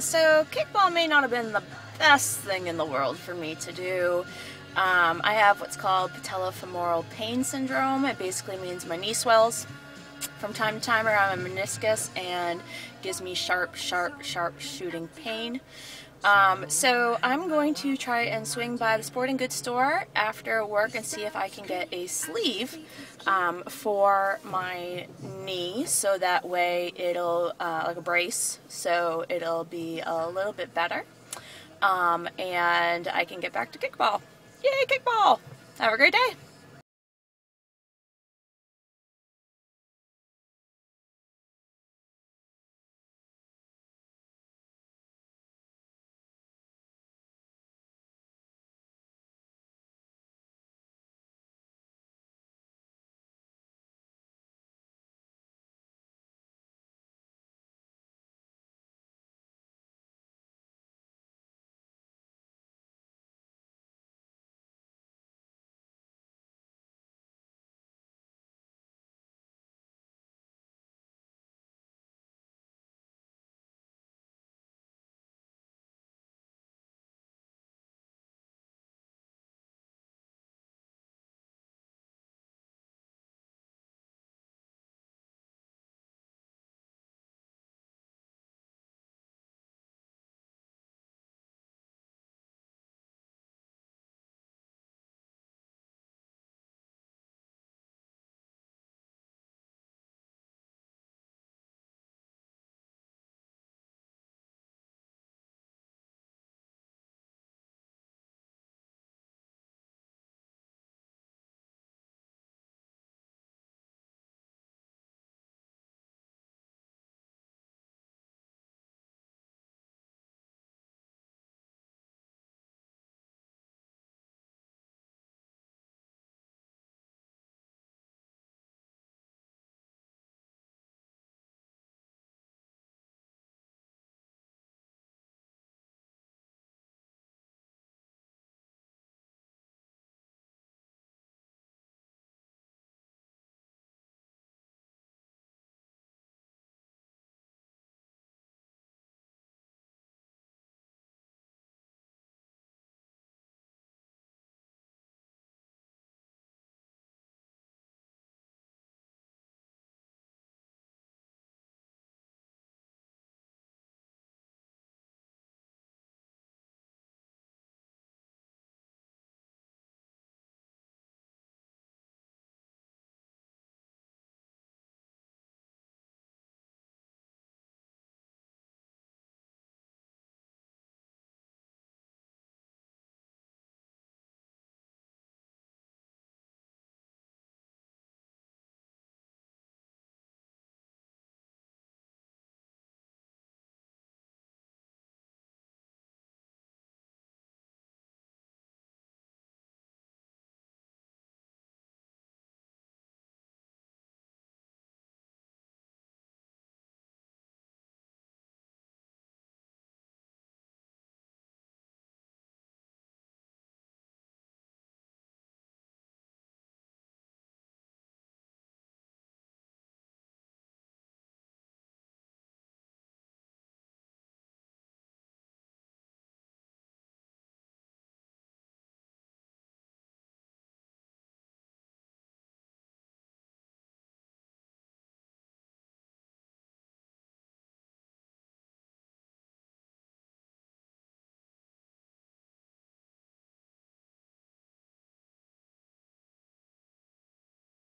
So kickball may not have been the best thing in the world for me to do. I have what's called patellofemoral pain syndrome. It basically means my knee swells from time to time around my meniscus and gives me sharp shooting pain. So I'm going to try and swing by the sporting goods store after work and see if I can get a sleeve for my knee, so that way it'll, like a brace, so it'll be a little bit better, and I can get back to kickball. Yay, kickball! Have a great day!